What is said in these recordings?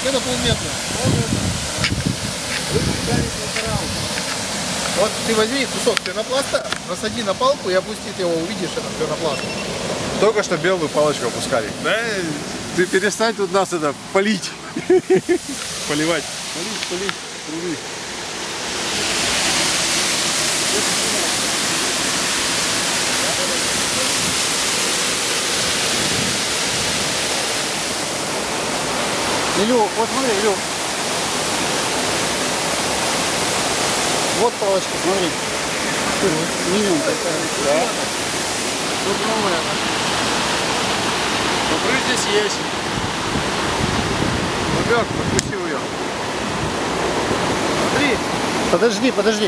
Так это полметра. Вот ты возьми кусок пенопласта, насади на палку и опусти его, увидишь этот пенопласт. Только что белую палочку опускали. Да, Ты перестань тут нас это полить. поливать. Полить. Труби. Илю, вот смотри, Илю. Вот палочка, смотри. Минимум такая. Да. Тут новая. Смотри, здесь есть. Бобёк, подпустил ее. Смотри. Подожди.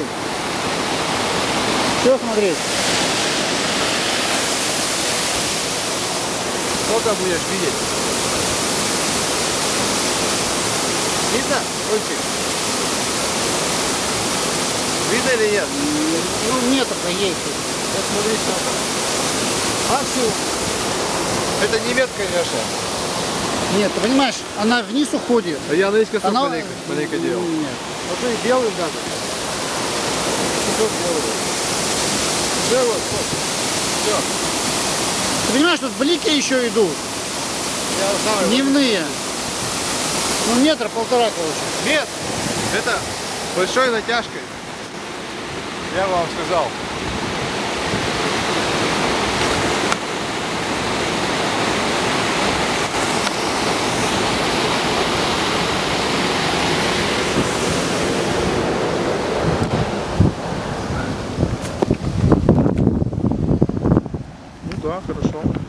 Все смотреть. Сколько будешь видеть? Видно, Ольчик? Видно или нет? Ну, метр-то есть. Вот смотри, сколько. Максимум. Это не ветка, конечно. Нет, ты понимаешь, она вниз уходит. А я наискосок Она... маленько делал. Нет. Вот и белый даже. Все, вот. Все. Ты понимаешь, тут блики еще идут. Я знаю. Дневные. Ну, метр-полтора, короче. Нет, это большой натяжкой. Я вам сказал. Ну да, хорошо.